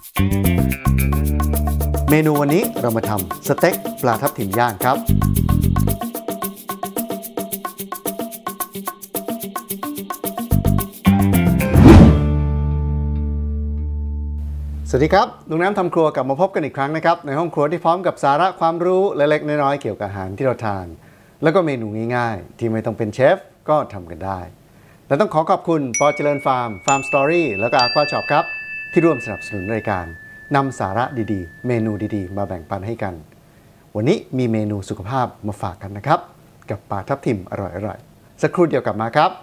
เมนูวันนี้เรามาทำสเต็กปลาทับทิมย่างครับสวัสดีครับลุงน้ำทำครัวกลับมาพบกันอีกครั้งนะครับในห้องครัวที่พร้อมกับสาระความรู้เล็กๆน้อยๆเกี่ยวกับอาหารที่เราทานแล้วก็เมนูง่ายๆที่ไม่ต้องเป็นเชฟก็ทำกันได้และต้องขอบคุณปอเจริญฟาร์มสตอรี่แล้วก็Aqua Shopครับที่ร่วมสนับสนุนรายการนำสาระดีๆเมนูดีๆมาแบ่งปันให้กันวันนี้มีเมนูสุขภาพมาฝากกันนะครับกับปลาทับทิมอร่อยๆสักครู่เดียวกลับมาครับ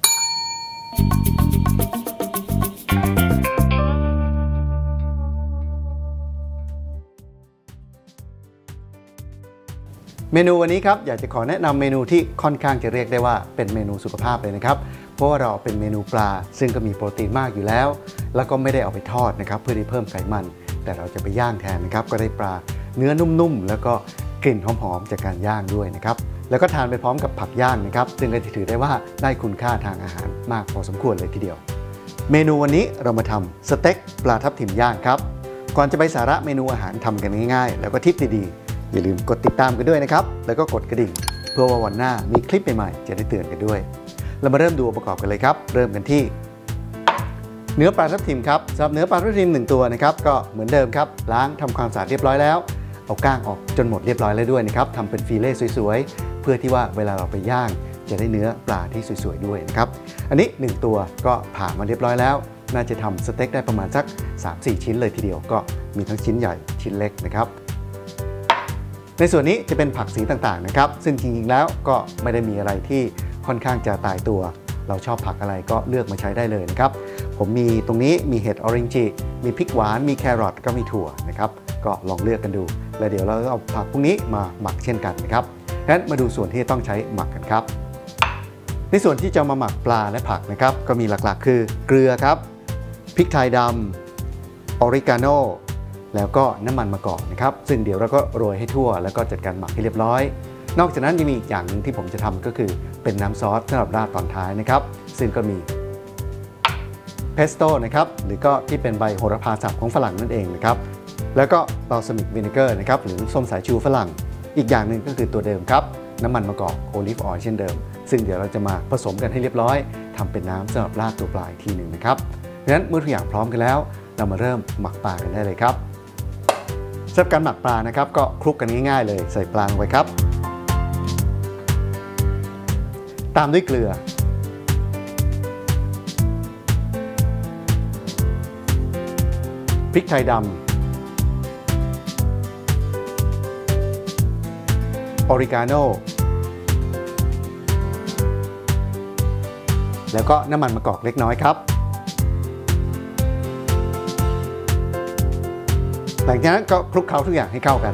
เมนูวันนี้ครับอยากจะขอแนะนำเมนูที่ค่อนข้างจะเรียกได้ว่าเป็นเมนูสุขภาพเลยนะครับเพราะว่าเราเป็นเมนูปลาซึ่งก็มีโปรตีนมากอยู่แล้วแล้วก็ไม่ได้เอาไปทอดนะครับเพื่อที่เพิ่มไขมันแต่เราจะไปย่างแทนนะครับก็ได้ปลาเนื้อนุ่มๆแล้วก็กลิ่นหอมๆจากการย่างด้วยนะครับแล้วก็ทานไปพร้อมกับผักย่างนะครับซึ่งก็ถือได้ว่าได้คุณค่าทางอาหารมากพอสมควรเลยทีเดียวเมนูวันนี้เรามาทำสเต็กปลาทับทิมย่างครับก่อนจะไปสาระเมนูอาหารทำกันง่ายๆแล้วก็ทิปดีๆอย่าลืมกดติดตามกันด้วยนะครับแล้วก็กดกระดิ่งเพื่อว่าวันหน้ามีคลิปใหม่ๆจะได้เตือนกันด้วยเรามาเริ่มดูองค์ประกอบกันเลยครับเริ่มกันที่เนื้อปลาทับทิมครับสำหรับเนื้อปลาทับทิม1ตัวนะครับก็เหมือนเดิมครับล้างทำความสะอาดเรียบร้อยแล้วเอาก้างออกจนหมดเรียบร้อยแล้วด้วยนะครับทำเป็นฟิเล่สวยๆเพื่อที่ว่าเวลาเราไปย่างจะได้เนื้อปลาที่สวยๆด้วยนะครับอันนี้1ตัวก็ผ่ามาเรียบร้อยแล้วน่าจะทำสเต็กได้ประมาณสัก 3-4 ชิ้นเลยทีเดียวก็มีทั้งชิ้นใหญ่ชิ้นเล็กนะครับในส่วนนี้จะเป็นผักสีต่างๆนะครับซึ่งจริงๆแล้วก็ไม่ได้มีอะไรที่ค่อนข้างจะตายตัวเราชอบผักอะไรก็เลือกมาใช้ได้เลยนะครับผมมีตรงนี้มีเห็ดออเรนจิมีพริกหวานมีแครอทก็มีถั่วนะครับก็ลองเลือกกันดูแล้วเดี๋ยวเราเอาผักพวกนี้มาหมักเช่นกันนะครับงั้นมาดูส่วนที่ต้องใช้หมักกันครับในส่วนที่จะมาหมักปลาและผักนะครับก็มีหลักๆคือเกลือครับพริกไทยดำออริกาโนแล้วก็น้ำมันมะกอกนะครับซึ่งเดี๋ยวเราก็โรยให้ทั่วแล้วก็จัดการหมักให้เรียบร้อยนอกจากนั้นยังมีอีกอย่างหนึ่งที่ผมจะทำก็คือเป็นน้ำซอสสำหรับราดตอนท้ายนะครับซึ่งก็มีเพสโต้นะครับหรือก็ที่เป็นใบโหระพาสับของฝรั่งนั่นเองนะครับแล้วก็บาลซามิกวินิเกอร์นะครับหรือส้มสายชูฝรั่งอีกอย่างหนึ่งก็คือตัวเดิมครับน้ำมันมะกอกโอลิฟออยล์เช่นเดิมซึ่งเดี๋ยวเราจะมาผสมกันให้เรียบร้อยทำเป็นน้ำสำหรับราดตัวปลาอีกทีหนึ่งนะครับดังนั้นเมื่อทุกอย่างพร้อมกันแล้วเรามาเริ่มหมักปลากันได้เลยครับสำหรับการหมักปลานะครับก็คลุกกันง่ายๆเลยใส่ปลาลงไปครับตามด้วยเกลือพริกไทยดำออริกาโนแล้วก็น้ำมันมะกอกเล็กน้อยครับหลังจากนั้นก็คลุกเคล้าทุกอย่างให้เข้ากัน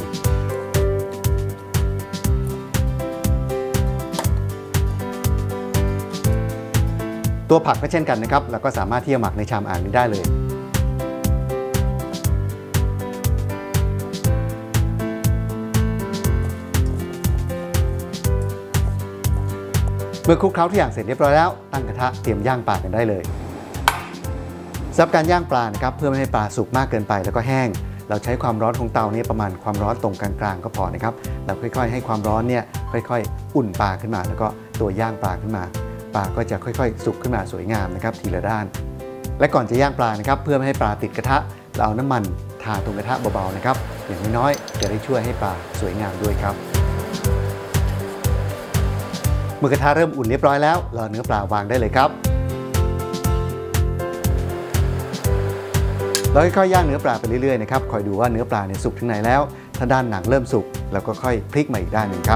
ตัวผักก็เช่นกันนะครับแล้วก็สามารถที่จะหมักในชามอ่างนี้ได้เลยเมื่อคลุกเคล้าทุกอย่างเสร็จเรียบร้อยแล้วตั้งกระทะเตรียมย่างปลากันได้เลยสำหรับการย่างปลานะครับเพื่อไม่ให้ปลาสุกมากเกินไปแล้วก็แห้งเราใช้ความร้อนของเตาเนี่ยประมาณความร้อนตรงกลางๆก็พอนะครับเราค่อยๆให้ความร้อนเนี่ยค่อยๆอุ่นปลาขึ้นมาแล้วก็ตัวย่างปลาขึ้นมาปลาก็จะค่อยๆสุกขึ้นมาสวยงามนะครับทีละด้านและก่อนจะย่างปลานะครับเพื่อไม่ให้ปลาติดกระทะเราเอาน้ำมันทาตรงกระทะเบาๆนะครับอย่างน้อยๆจะได้ช่วยให้ปลาสวยงามด้วยครับเมื่อกระทะเริ่มอุ่นเรียบร้อยแล้วเราเนื้อปลาวางได้เลยครับเราค่อยๆย่างเนื้อปลาไปเรื่อยๆนะครับคอยดูว่าเนื้อปลาเนี่ยสุกถึงไหนแล้วถ้าด้านหนังเริ่มสุกเราก็ค่อยพลิกมาอีกด้านหนึ่งครับ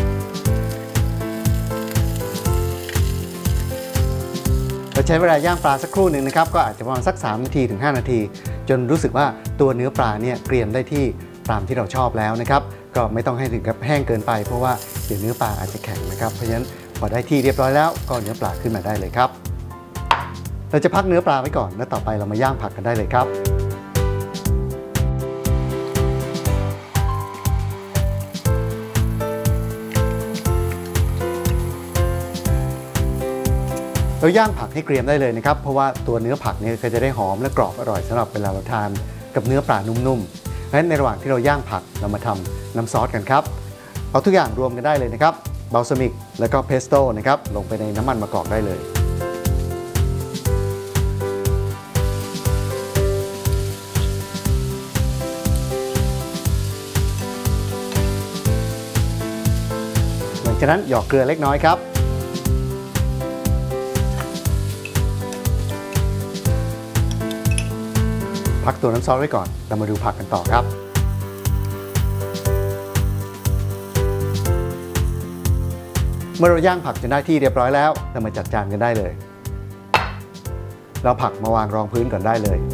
เราใช้เวลาย่างปลาสักครู่หนึ่งนะครับก็อาจจะประมาณสัก3 นาทีถึง 5 นาทีจนรู้สึกว่าตัวเนื้อปลาเนี่ยเกรียมได้ที่ตามที่เราชอบแล้วนะครับก็ไม่ต้องให้ถึงกับแห้งเกินไปเพราะว่าเดี๋ยวเนื้อปลาอาจจะแข็งนะครับเพราะฉะนั้นพอได้ที่เรียบร้อยแล้วก็เนื้อปลาขึ้นมาได้เลยครับเราจะพักเนื้อปลาไว้ก่อนแล้วต่อไปเรามาย่างผักกันได้เลยครับเราย่างผักให้เกรียมได้เลยนะครับเพราะว่าตัวเนื้อผักเนี่ยก็จะได้หอมและกรอบอร่อยสำหรับเวลาเราทานกับเนื้อปลานุ่มๆงั้นในระหว่างที่เราย่างผักเรามาทำน้ำซอสกันครับเอาทุกอย่างรวมกันได้เลยนะครับบัลซามิกแล้วก็เพสโต้นะครับลงไปในน้ำมันมะกอกได้เลยหลังจากนั้นหยอกเกลือเล็กน้อยครับพักตัวน้ำซอสไว้ก่อนเรามาดูผักกันต่อครับเมื่อเราย่างผักจนได้ที่เรียบร้อยแล้วเรามาจัดจานกันได้เลยเราผักมาวางรองพื้นก่อนได้เลย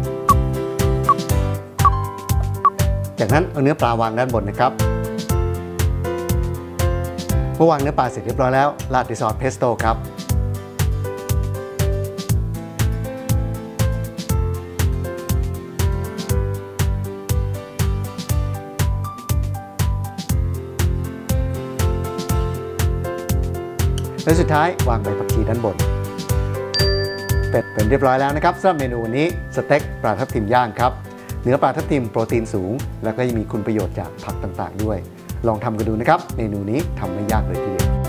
จากนั้นเอาเนื้อปลาวางด้านบนนะครับเมื่อวางเนื้อปลาเสร็จเรียบร้อยแล้วราดด้วยซอสเพสโต้ครับและสุดท้ายวางใบผักชีด้านบนเป็นเรียบร้อยแล้วนะครับสำหรับเมนูวันนี้สเต็กปลาทับทิมย่างครับเนื้อปลาทับทิมโปรตีนสูงแล้วก็ยังมีคุณประโยชน์จากผักต่างๆด้วยลองทำกันดูนะครับเมนูนี้ทำไม่ยากเลยทีเดียว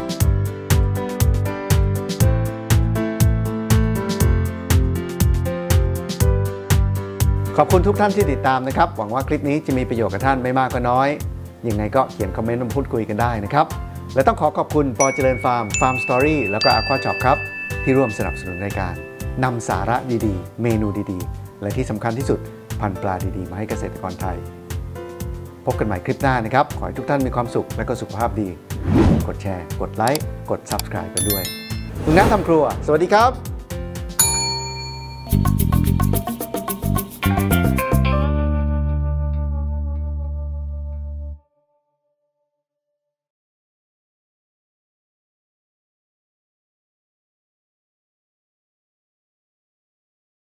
ขอบคุณทุกท่านที่ติดตามนะครับหวังว่าคลิปนี้จะมีประโยชน์กับท่านไม่มากก็น้อยยังไงก็เขียนคอมเมนต์มาพูดคุยกันได้นะครับและต้องขอบคุณปอเจริญฟาร์มสตอรี่แล้วก็Aqua Shopครับที่ร่วมสนับสนุนรายการนำสาระดีๆเมนูดีๆและที่สำคัญที่สุดพันธุ์ปลาดีๆมาให้เกษตรกรไทยพบกันใหม่คลิปหน้านะครับขอให้ทุกท่านมีความสุขและก็สุขภาพดีกดแชร์กดไลค์กด Subscribe กันด้วยลุงน้ำทำครัวสวัสดีครับ